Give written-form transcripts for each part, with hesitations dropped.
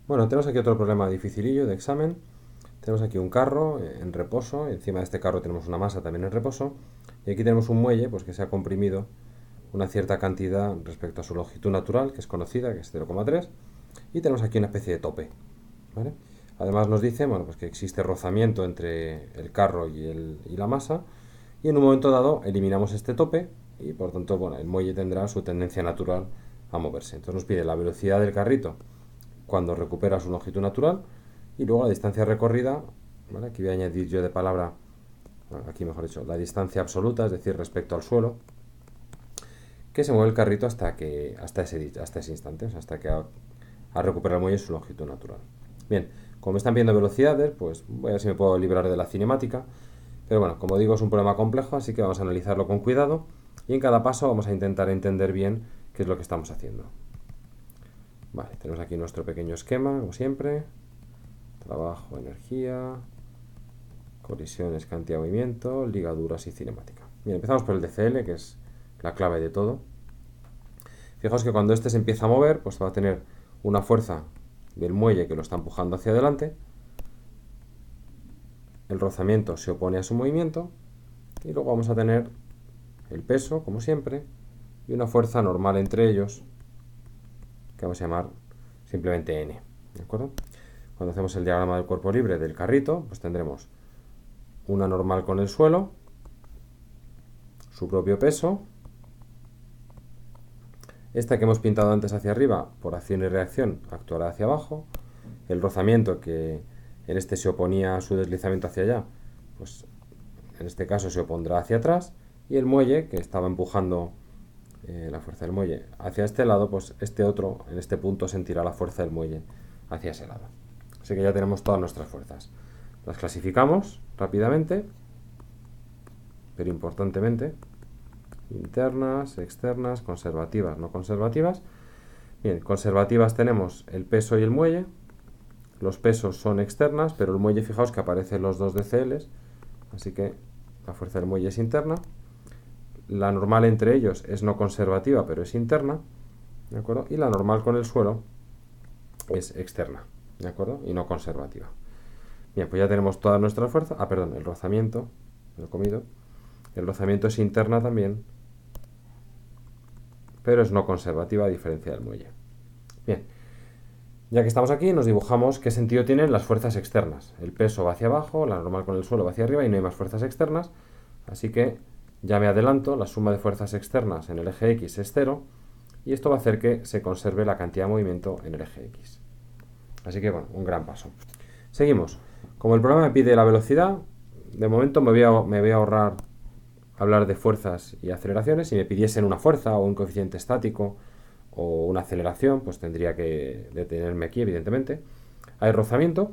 Bueno, tenemos aquí otro problema dificilillo de examen. Tenemos aquí un carro en reposo, encima de este carro tenemos una masa también en reposo, y aquí tenemos un muelle pues, que se ha comprimido una cierta cantidad respecto a su longitud natural, que es conocida, que es 0,3, y tenemos aquí una especie de tope, ¿vale? Además nos dice bueno, pues que existe rozamiento entre el carro y la masa, y en un momento dado eliminamos este tope, y por tanto bueno, el muelle tendrá su tendencia natural a moverse. Entonces nos pide la velocidad del carrito cuando recupera su longitud natural y luego la distancia recorrida, ¿vale? Aquí voy a añadir yo de palabra, aquí mejor dicho, la distancia absoluta, es decir, respecto al suelo, que se mueve el carrito hasta ese instante, o sea, hasta que ha recuperado el muelle su longitud natural. Bien, como me están viendo velocidades, pues voy a ver si me puedo librar de la cinemática, pero bueno, como digo, es un problema complejo, así que vamos a analizarlo con cuidado y en cada paso vamos a intentar entender bien qué es lo que estamos haciendo. Vale, tenemos aquí nuestro pequeño esquema, como siempre. Trabajo, energía, colisiones, cantidad de movimiento, ligaduras y cinemática. Bien, empezamos por el DCL, que es la clave de todo. Fijaos que cuando este se empieza a mover, pues va a tener una fuerza del muelle que lo está empujando hacia adelante. El rozamiento se opone a su movimiento. Y luego vamos a tener el peso, como siempre, y una fuerza normal entre ellos, que vamos a llamar simplemente N. ¿De acuerdo? Cuando hacemos el diagrama del cuerpo libre del carrito, pues tendremos una normal con el suelo, su propio peso, esta que hemos pintado antes hacia arriba por acción y reacción actuará hacia abajo, el rozamiento que en este se oponía a su deslizamiento hacia allá, pues en este caso se opondrá hacia atrás, y el muelle que estaba empujando la fuerza del muelle hacia este lado, pues este otro en este punto sentirá la fuerza del muelle hacia ese lado. Así que ya tenemos todas nuestras fuerzas. Las clasificamos rápidamente, pero importantemente. Internas, externas, conservativas, no conservativas. Bien, conservativas tenemos el peso y el muelle. Los pesos son externas, pero el muelle, fijaos que aparecen los dos DCLs, así que la fuerza del muelle es interna. La normal entre ellos es no conservativa, pero es interna, ¿de acuerdo? Y la normal con el suelo es externa, ¿de acuerdo? Y no conservativa. Bien, pues ya tenemos toda nuestra fuerza. Ah, perdón, el rozamiento, me lo he comido. El rozamiento es interna también, pero es no conservativa a diferencia del muelle. Bien, ya que estamos aquí, nos dibujamos qué sentido tienen las fuerzas externas. El peso va hacia abajo, la normal con el suelo va hacia arriba y no hay más fuerzas externas, así que ya me adelanto, la suma de fuerzas externas en el eje X es 0 y esto va a hacer que se conserve la cantidad de movimiento en el eje X. Así que bueno, un gran paso. Seguimos. Como el programa me pide la velocidad, de momento me voy a ahorrar hablar de fuerzas y aceleraciones. Si me pidiesen una fuerza o un coeficiente estático o una aceleración, pues tendría que detenerme aquí, evidentemente. Hay rozamiento.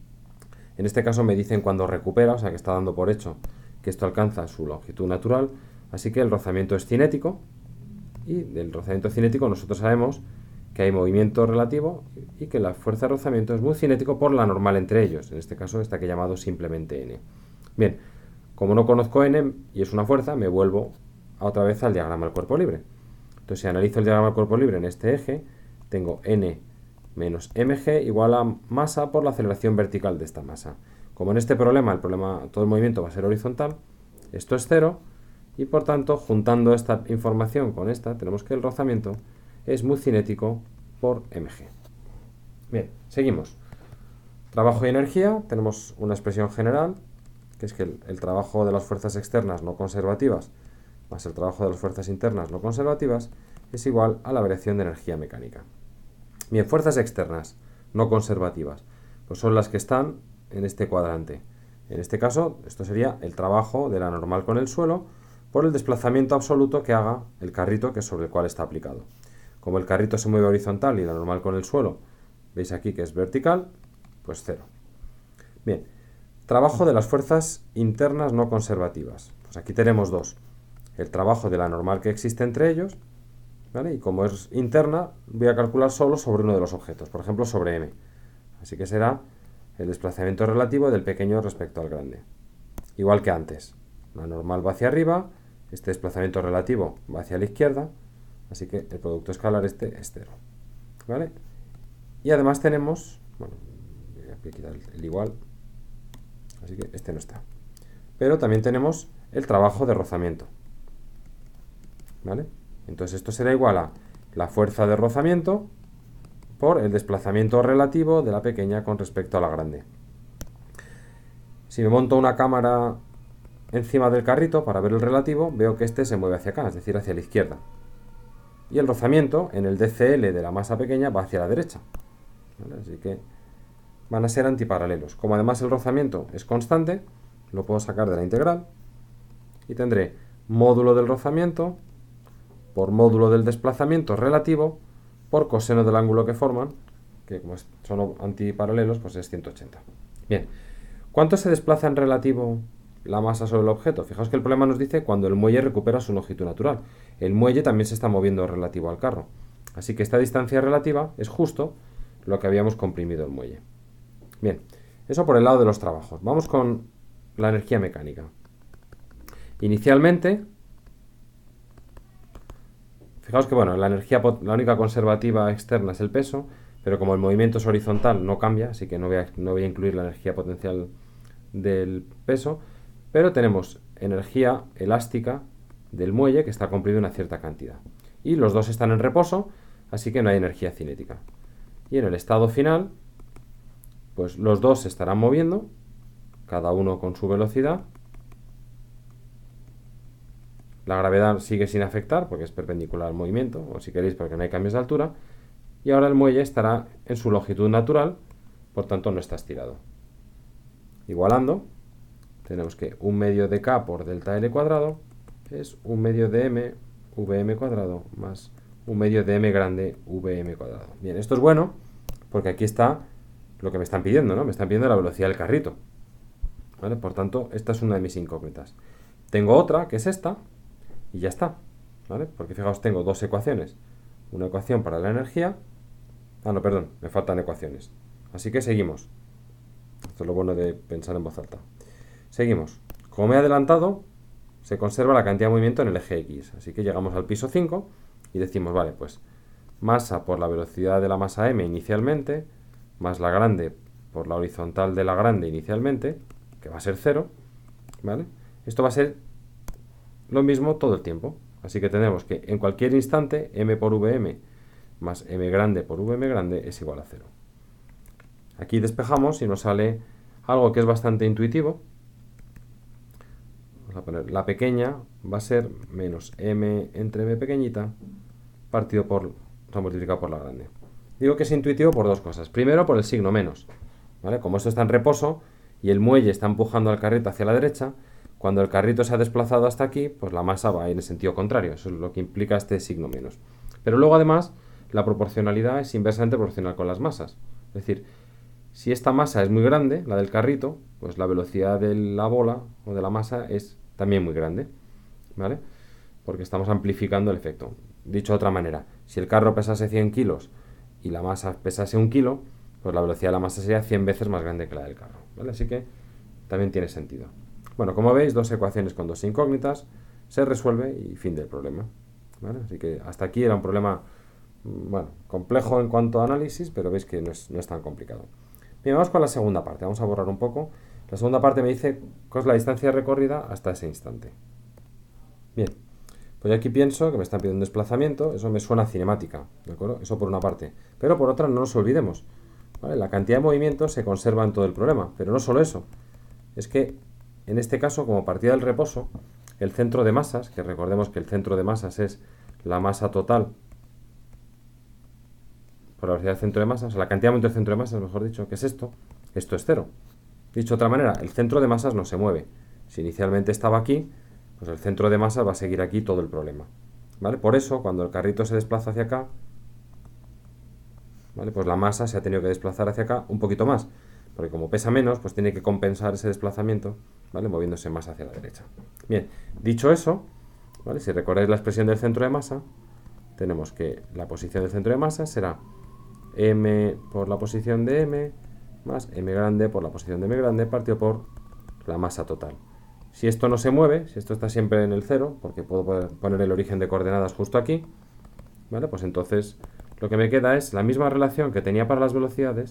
En este caso me dicen cuando recupera, o sea que está dando por hecho que esto alcanza su longitud natural. Así que el rozamiento es cinético. Y del rozamiento cinético nosotros sabemos que hay movimiento relativo y que la fuerza de rozamiento es muy cinético por la normal entre ellos. En este caso está que he llamado simplemente N. Bien, como no conozco N y es una fuerza, me vuelvo otra vez al diagrama del cuerpo libre. Entonces, si analizo el diagrama del cuerpo libre en este eje, tengo N menos mg igual a masa por la aceleración vertical de esta masa. Como en este problema, todo el movimiento va a ser horizontal, esto es 0, y por tanto, juntando esta información con esta, tenemos que el rozamiento es muy cinético por mg. Bien, seguimos. Trabajo y energía, tenemos una expresión general, que es que el trabajo de las fuerzas externas no conservativas más el trabajo de las fuerzas internas no conservativas es igual a la variación de energía mecánica. Bien, fuerzas externas no conservativas, pues son las que están en este cuadrante. En este caso, esto sería el trabajo de la normal con el suelo por el desplazamiento absoluto que haga el carrito que es sobre el cual está aplicado. Como el carrito se mueve horizontal y la normal con el suelo, veis aquí que es vertical, pues 0. Bien, trabajo de las fuerzas internas no conservativas. Pues aquí tenemos dos. El trabajo de la normal que existe entre ellos, ¿vale? Y como es interna, voy a calcular solo sobre uno de los objetos, por ejemplo sobre m. Así que será el desplazamiento relativo del pequeño respecto al grande. Igual que antes, la normal va hacia arriba, este desplazamiento relativo va hacia la izquierda, así que el producto escalar este es 0. ¿Vale? Y además tenemos voy a quitar el igual, así que este no está. Pero también tenemos el trabajo de rozamiento, ¿vale? Entonces esto será igual a la fuerza de rozamiento por el desplazamiento relativo de la pequeña con respecto a la grande. Si me monto una cámara encima del carrito para ver el relativo, veo que este se mueve hacia acá, es decir, hacia la izquierda. Y el rozamiento en el DCL de la masa pequeña va hacia la derecha, ¿vale? Así que van a ser antiparalelos. Como además el rozamiento es constante, lo puedo sacar de la integral y tendré módulo del rozamiento por módulo del desplazamiento relativo por coseno del ángulo que forman, que como son antiparalelos, pues es 180. Bien, ¿cuánto se desplaza en relativo la masa sobre el objeto? Fijaos que el problema nos dice cuando el muelle recupera su longitud natural. El muelle también se está moviendo relativo al carro. Así que esta distancia relativa es justo lo que habíamos comprimido el muelle. Bien, eso por el lado de los trabajos. Vamos con la energía mecánica. Inicialmente, fijaos que bueno, la única conservativa externa es el peso, pero como el movimiento es horizontal no cambia, así que no voy a incluir la energía potencial del peso, pero tenemos energía elástica del muelle que está comprimido una cierta cantidad. Y los dos están en reposo, así que no hay energía cinética. Y en el estado final, pues los dos se estarán moviendo, cada uno con su velocidad. La gravedad sigue sin afectar porque es perpendicular al movimiento, o si queréis porque no hay cambios de altura. Y ahora el muelle estará en su longitud natural, por tanto no está estirado. Igualando, tenemos que 1 medio de K por delta L cuadrado es 1 medio de M VM cuadrado más 1 medio de M grande VM cuadrado. Bien, esto es bueno porque aquí está lo que me están pidiendo, ¿no? Me están pidiendo la velocidad del carrito, ¿vale? Por tanto, esta es una de mis incógnitas. Tengo otra, que es esta, y ya está, ¿vale? Porque fijaos, tengo dos ecuaciones. Una ecuación para la energía. Ah, no, perdón, me faltan ecuaciones. Así que seguimos. Esto es lo bueno de pensar en voz alta. Seguimos. Como me he adelantado, se conserva la cantidad de movimiento en el eje X. Así que llegamos al piso 5 y decimos, vale, pues masa por la velocidad de la masa m inicialmente, más la grande por la horizontal de la grande inicialmente, que va a ser 0, ¿vale? Esto va a ser lo mismo todo el tiempo. Así que tenemos que en cualquier instante m por vm más m grande por vm grande es igual a 0. Aquí despejamos y nos sale algo que es bastante intuitivo. Vamos a poner la pequeña va a ser menos m entre m pequeñita partido por, multiplicado por la grande. Digo que es intuitivo por dos cosas. Primero, por el signo menos, ¿vale? Como esto está en reposo y el muelle está empujando al carrito hacia la derecha, cuando el carrito se ha desplazado hasta aquí, pues la masa va a ir en el sentido contrario. Eso es lo que implica este signo menos. Pero luego, además, la proporcionalidad es inversamente proporcional con las masas. Es decir, si esta masa es muy grande, la del carrito, pues la velocidad de la bola o de la masa es también muy grande, ¿vale? Porque estamos amplificando el efecto. Dicho de otra manera, si el carro pesase 100 kilos y la masa pesase 1 kilo, pues la velocidad de la masa sería 100 veces más grande que la del carro, ¿vale? Así que también tiene sentido. Bueno, como veis, dos ecuaciones con dos incógnitas, se resuelve y fin del problema, ¿vale? Así que hasta aquí era un problema, bueno, complejo en cuanto a análisis, pero veis que no es tan complicado. Bien, vamos con la segunda parte, vamos a borrar un poco. La segunda parte me dice cuál es la distancia recorrida hasta ese instante. Bien, pues yo aquí pienso que me están pidiendo un desplazamiento, eso me suena a cinemática, ¿de acuerdo? Eso por una parte. Pero por otra no nos olvidemos, ¿vale? La cantidad de movimiento se conserva en todo el problema, pero no solo eso. Es que, en este caso, como partida del reposo, el centro de masas, que recordemos que el centro de masas es la masa total por la velocidad del centro de masas, o sea, la cantidad de movimiento del centro de masas, mejor dicho, que es esto es 0. Dicho de otra manera, el centro de masas no se mueve. Si inicialmente estaba aquí, pues el centro de masas va a seguir aquí todo el problema, ¿vale? Por eso, cuando el carrito se desplaza hacia acá, ¿vale? Pues la masa se ha tenido que desplazar hacia acá un poquito más, porque como pesa menos, pues tiene que compensar ese desplazamiento, ¿vale? Moviéndose más hacia la derecha. Bien, dicho eso, ¿vale? Si recordáis la expresión del centro de masa, tenemos que la posición del centro de masa será m por la posición de m más m grande por la posición de m grande partido por la masa total. Si esto no se mueve, si esto está siempre en el 0, porque puedo poner el origen de coordenadas justo aquí, ¿vale? Pues entonces lo que me queda es la misma relación que tenía para las velocidades,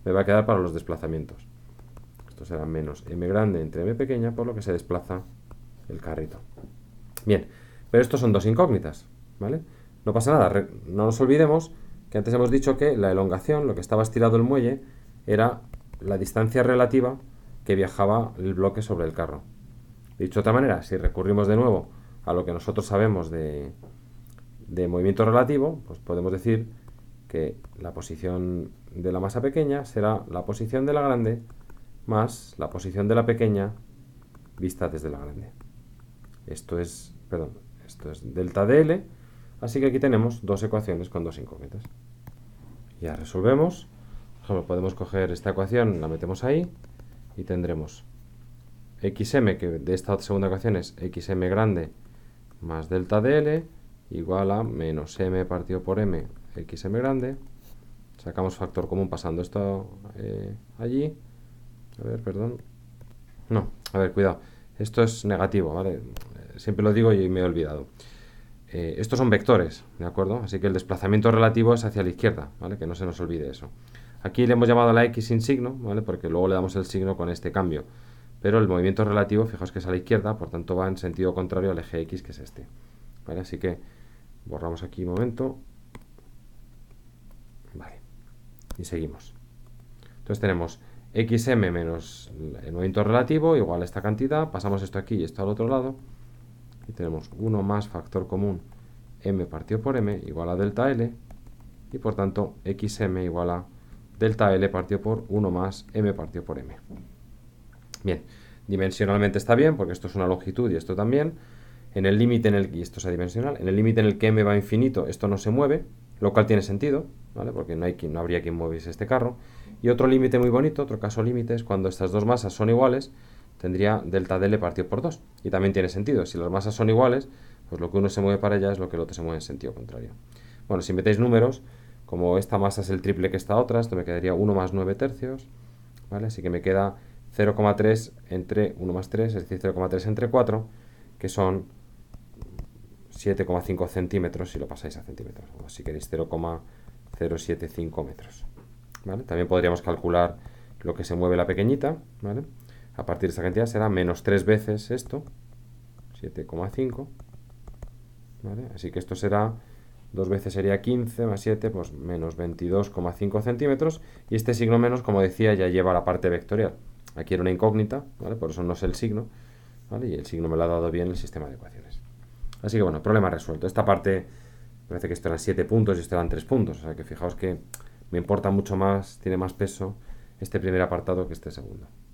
me va a quedar para los desplazamientos. Esto será menos m grande entre m pequeña, por lo que se desplaza el carrito. Bien, pero estos son dos incógnitas, ¿vale? No pasa nada, no nos olvidemos que antes hemos dicho que la elongación, lo que estaba estirado el muelle, era la distancia relativa que viajaba el bloque sobre el carro. Dicho de otra manera, si recurrimos de nuevo a lo que nosotros sabemos de movimiento relativo, pues podemos decir que la posición de la masa pequeña será la posición de la grande más la posición de la pequeña vista desde la grande. Esto es delta dl, así que aquí tenemos dos ecuaciones con dos incógnitas. Ya resolvemos. Por ejemplo, podemos coger esta ecuación, la metemos ahí y tendremos xm, que de esta segunda ecuación es xm grande más delta dl igual a menos m partido por m xm grande. Sacamos factor común pasando esto allí. A ver, perdón. No, a ver, cuidado. Esto es negativo, ¿vale? Siempre lo digo y me he olvidado. Estos son vectores, ¿de acuerdo? Así que el desplazamiento relativo es hacia la izquierda, ¿vale? Que no se nos olvide eso. Aquí le hemos llamado a la x sin signo, ¿vale? Porque luego le damos el signo con este cambio. Pero el movimiento relativo, fijaos que es a la izquierda, por tanto va en sentido contrario al eje x, que es este. ¿Vale? Así que borramos aquí un momento. Vale. Y seguimos. Entonces tenemos xm menos el movimiento relativo igual a esta cantidad. Pasamos esto aquí y esto al otro lado. Y tenemos 1 más factor común m partido por m igual a delta L. Y por tanto xm igual a delta L partido por 1 más m partido por m. Bien, dimensionalmente está bien porque esto es una longitud y esto también. En el límite y esto es adimensional, en el límite en el que m va a infinito, esto no se mueve, lo cual tiene sentido, ¿vale? Porque no habría quien moviese este carro. Y otro límite muy bonito, otro caso límite, es cuando estas dos masas son iguales, tendría delta dl partido por 2. Y también tiene sentido, si las masas son iguales, pues lo que uno se mueve para allá es lo que el otro se mueve en sentido contrario. Bueno, si metéis números, como esta masa es el triple que esta otra, esto me quedaría 1 más 9 tercios, ¿vale? Así que me queda 0,3 entre 1 más 3, es decir, 0,3 entre 4, que son 7,5 centímetros si lo pasáis a centímetros, o si queréis 0,075 metros. ¿Vale? También podríamos calcular lo que se mueve la pequeñita, ¿vale? A partir de esta cantidad será menos 3 veces esto, 7,5, ¿vale? Así que esto será, 2 veces sería 15 más 7, pues menos 22,5 centímetros, y este signo menos, como decía, ya lleva la parte vectorial. Aquí era una incógnita, ¿vale? Por eso no sé el signo, ¿vale? Y el signo me lo ha dado bien el sistema de ecuaciones. Así que bueno, problema resuelto. Esta parte parece que esto eran 7 puntos y esto eran 3 puntos. O sea que fijaos que me importa mucho más, tiene más peso este primer apartado que este segundo.